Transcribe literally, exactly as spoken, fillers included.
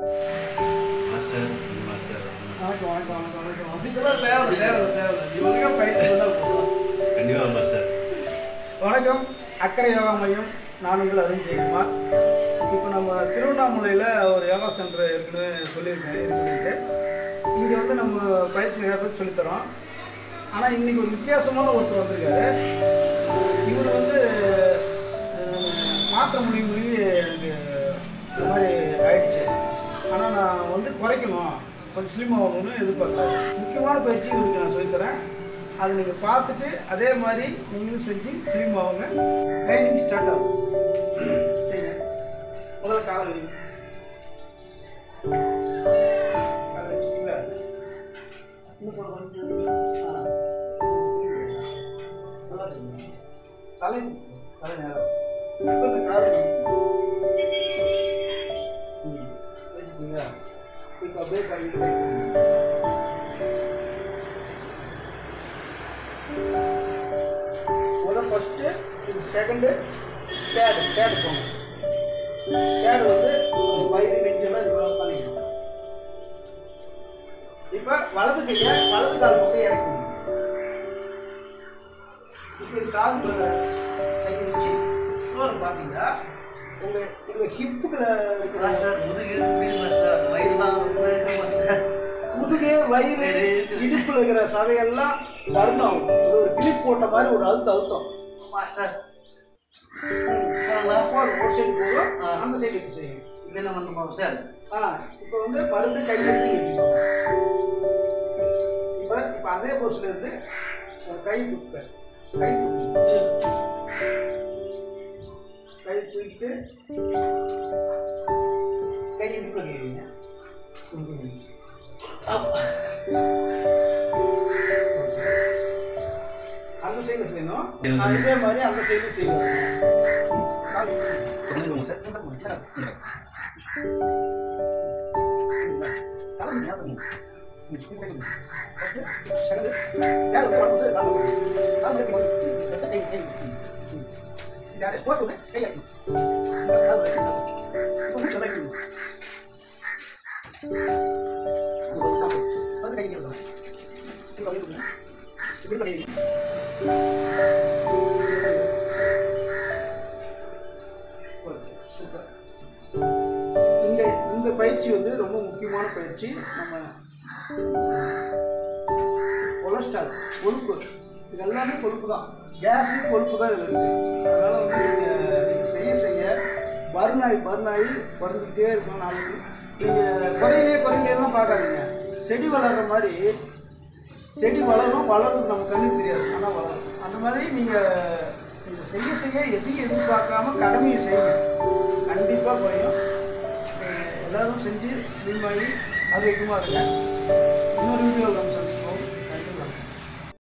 Master master வணக்கம் வணக்கம் வணக்கம் வணக்கம் அப்படிலாம் தேவை தேவை தேவை இவங்க பயிற்சி கண்டிப்பாக மாஸ்டர். வணக்கம். அக்கறை யோகா மையம், நான் உங்கள் அருண் ஜெயக்குமார். இப்போ நம்ம திருவண்ணாமலையில் ஒரு யோகா சென்டர் இருக்குன்னு சொல்லியிருக்கேன் இருக்குதுன்ட்டு. இங்கே வந்து நம்ம பயிற்சி நிறைய பேர் சொல்லித்தரோம். ஆனால் இன்றைக்கி ஒரு வித்தியாசமான ஒருத்தர் வந்திருக்காரு. இவர் வந்து மாற்ற முடிவு முடிவு எனக்கு இந்த மாதிரி ஆயிடுச்சு. ஆனால் நான் வந்து குறைக்கணும், கொஞ்சம் ஸ்லிம் ஆகணும்னு எதிர்பார்க்குறேன். முக்கியமான பயிற்சி இவருக்கு நான் சொல்லித்தரேன். அதை நீங்கள் பார்த்துட்டு அதே மாதிரி நீங்களும் செஞ்சு ஸ்லிம் ஆகுங்க. ட்ரைனிங் ஸ்டார்ட் ஆகும். சரிங்க. முதல்ல காலை வைங்க. இல்லை இன்னும் போட ஆ நல்லா இருக்குங்க. தலை தலை நேரம் இப்போ இந்த காலை ம் வச்சுக்கோங்க. இப்போ அப்படியே கை கை முதல் ஃபஸ்ட்டு இது செகண்டு தேர்டு தேர்டு போங்க. தேர்டு வந்து வயிறு நெஞ்செல்லாம் இது மாதிரி பண்ணிக்கணும். இப்போ வலது கையை வலது கால் பக்கம் இறக்கணும். இப்போ இது காது கை வச்சு இன்னொரு பார்த்தீங்கன்னா உங்கள் உங்கள் ஹிப்புக்கு இருக்கிற மாஸ்டர் முதுகு மாஸ்டர் வயிறுலாம் மாஸ்டர் முதுகு வயிறு இடுப்பில் இருக்கிற சதையெல்லாம் வருத்தம். ஒரு கிளிப் போட்ட மாதிரி ஒரு அழுத்தம் அழுத்தம் மாஸ்டர். ஒரு சைடு போகும், அந்த சைடு எப்படி செய்யும் இப்போ என்ன பண்ணணும் மாஸ்டர்? ஆ இப்போ வந்து மறுபடியும் கை எடுத்து வச்சுக்கோங்க. இப்போ இப்போ அதே போஸ்டில் இருந்து கை தூக்க கை தூக்கி கை தூக்கிட்டு கை இடுப்பில் கைவிங்க. அந்த சைடு செய்யணும், இதே மாதிரி அந்த சைடு செய்யணும். இந்த இந்த பயிற்சி வந்து ரொம்ப முக்கியமான பயிற்சி. நம்ம கொலஸ்ட்ரால் கொழுப்பு இது எல்லாமே கொழுப்பு தான், கேஸு கொழுப்பு தான் இதில் இருக்குது. அதனால் வந்து நீங்கள் நீங்கள் செய்ய செய்ய பர்னாய் பர்னாய் குறைஞ்சிக்கிட்டே இருக்கணும். நாளைக்கு நீங்கள் குறையிலே குறையிலாம் பார்க்காதீங்க. செடி வளர்கிற மாதிரி செடி வளரும், வளரும் நம்ம கண்ணுக்கு தெரியாது, ஆனால் வளரும். அந்த மாதிரி நீங்கள் நீங்கள் செய்ய செய்ய எதையும் எதிர்பார்க்காம கடமையை செய்யுங்க, கண்டிப்பாக குறையும். எல்லோரும் செஞ்சு ஸ்லிம் ஆகி ஆரோக்கியமாக இருங்க. இன்னொரு வீடியோவில் நம்ம சந்திப்போம்.